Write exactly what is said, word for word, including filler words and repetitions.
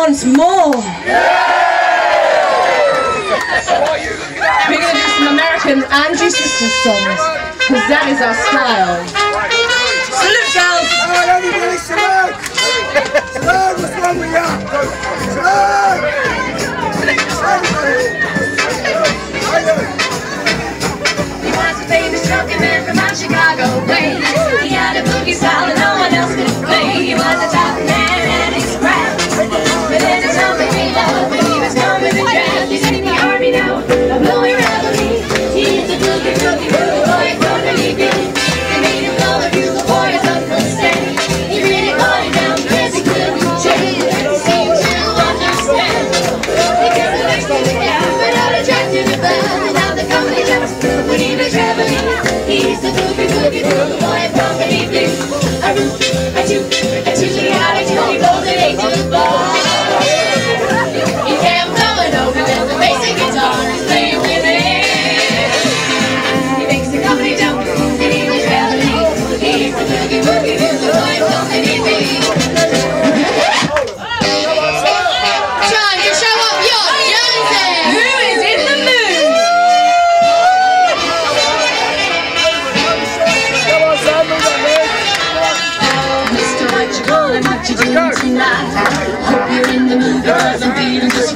once more. We're going to do some American Angie Sisters songs, because that is our style. Salute, girls! Alright, everybody, salute! Salute, what's wrong with you? Salute! He was a famous drunken man from out Chicago way. He had a boogie style that no one else could play. He was a top man and he's crap. But then it's something he loved when he was coming to draft. He's in the army now, a blowing reveille. He's a boogie, boogie, boogie boy from the beginning. They made him blow the bugle boy as up the stand. He really caught it down because he couldn't change. He seemed to understand. He kept the next to the gap without attracting the band. Without the company jumps when he was traveling. He's the boogie, boogie, boogie boy from the beginning. A root, a toot, a toot, a out, a toot, he goes an eight to the bar. He kept going over with the basic guitar. He's playing with it. He makes the company jump and he was traveling. He's the boogie, boogie, boogie boy from the beginning. Time to show up your Joneses! Who is in the mood? Mister, what you gonna, what you doing tonight? Hope you're in the mood, cause I'm feeling just